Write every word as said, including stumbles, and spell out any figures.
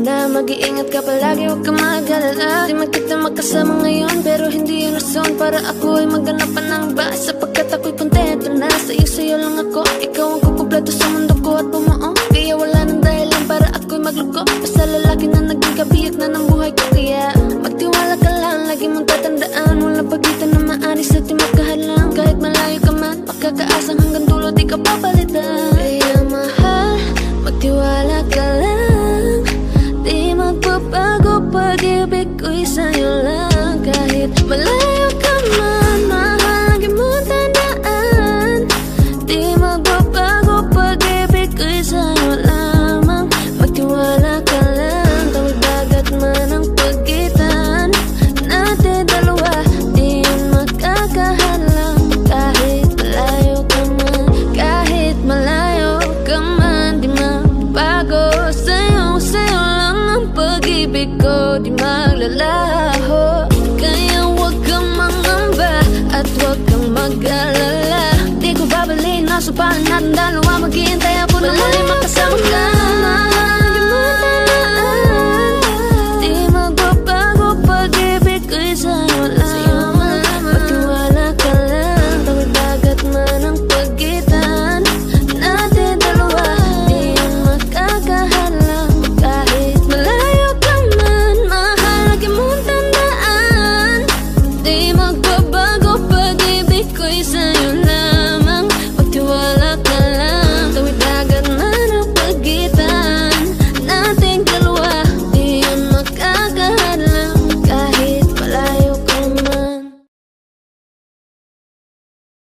na mag-iingat ka palagi, huwag ka mag-alala. Di man kita magkasama ngayon, pero hindi yun rason para ako ay maghanap pa ng iba. Sapagkat ako'y kontento na sa'yo, sa'yo lang ako. Ikaw ang kukumpleto sa mundo ko at bumuo. Kaya wala nang dahilan para ako'y magluko. Basta lalaki na naging kabiyak na ng buhay ko. Kaya magtiwala ka lang, lagi mong tatandaan, walang pagitan na maanis at di magkahalang. Kahit malayo ka man, makakaasang hanggang dulo di ka papalitan. Kaya mahal, magtiwala ka lang, di magbabago pag-ibig ko'y sa'yo lang. Kahit malayo ka man, mahal, lagi mong tandaan, di magbabago pag-ibig ko'y sa'yo lamang. Magtiwala ka lang, tawid dagat man ang pagitan natin dalawa, di yun magkakahalang. Kahit malayo ka man, kahit malayo ka man, di magbago sa'yo, sa'yo lang ang pag-ibig ko, di maglalaho. Kaya huwag kang mangamba at huwag kang mag-alala. Di ko babalik na supahan natin dalawa, maghihintay ako na muli makasama ka. Lagi mo tandaan, di magbabago pag-ibig ko'y sa'yo lamang. Magtiwala ka lang, tawid dagat man ang pagitan natin dalawa, di yun magkakahalang. Kahit malayo ka man, mahal, lagi mong tandaan, di magbabago pag-ibig ko'y sa'yo